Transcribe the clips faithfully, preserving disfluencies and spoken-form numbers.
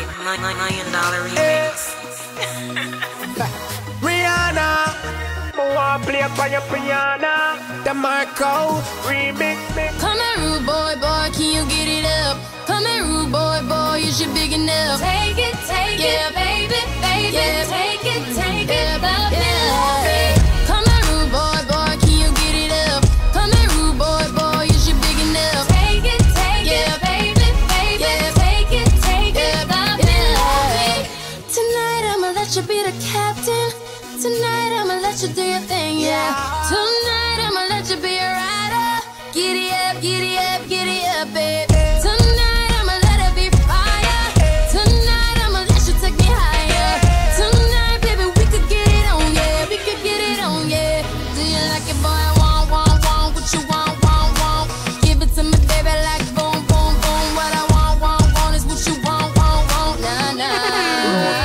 Million dollar remix. Rihanna, I wanna play upon your piano. The Marco remix. Come here, rude boy, boy, can you get it up? Come here, rude boy, boy, is you big enough? Take it, take yeah. it, baby, baby, yeah. take it, take yeah. it, love yeah. it. Come here, rude boy, boy, can you get it up? Come here, rude boy, boy, is you big enough? Take it, take yeah. it, baby, baby, yeah. take it, take yeah. it, love yeah. it. Tonight I'ma let you be the captain. Tonight I'ma let you do your thing, yeah. Tonight I'ma let you be a rider. Giddy up, giddy up, giddy up, baby. Tonight I'ma let it be fire. Tonight I'ma let you take me higher. Tonight, baby, we could get it on, yeah. We could get it on, yeah. Do you like it, boy? Want, want, want, what you want, want, want. Give it to me, baby, like boom, boom, boom. What I want, want, want is what you want, want, want. Nah, nah.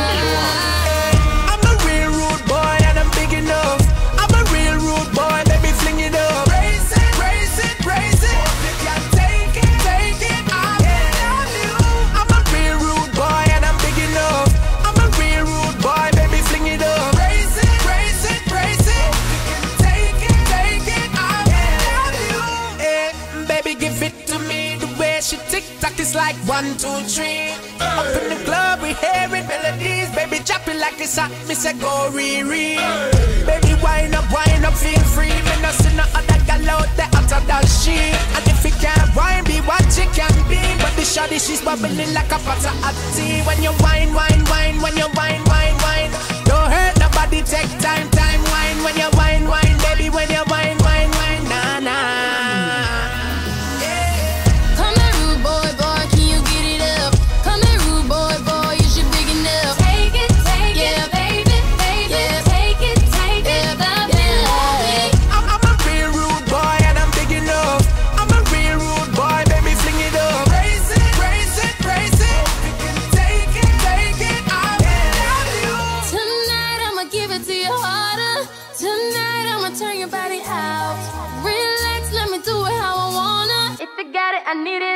It's like one, two, three. Up in the club, we hearing melodies. Baby, drop it like it's hot. Me say go re-re. Baby, wind up, wind up, feel free. Me no see no other gal out there after that shit. And if you can't wine, be what you can be. But the shawty, she's bubbling like a pot of hot tea. When you wine, wine, wine, when you wine, wine, wine. Don't hurt nobody, take time, time, wine. When you wine, wine, baby, when you wine, wine, wine, nah, nah. I need it.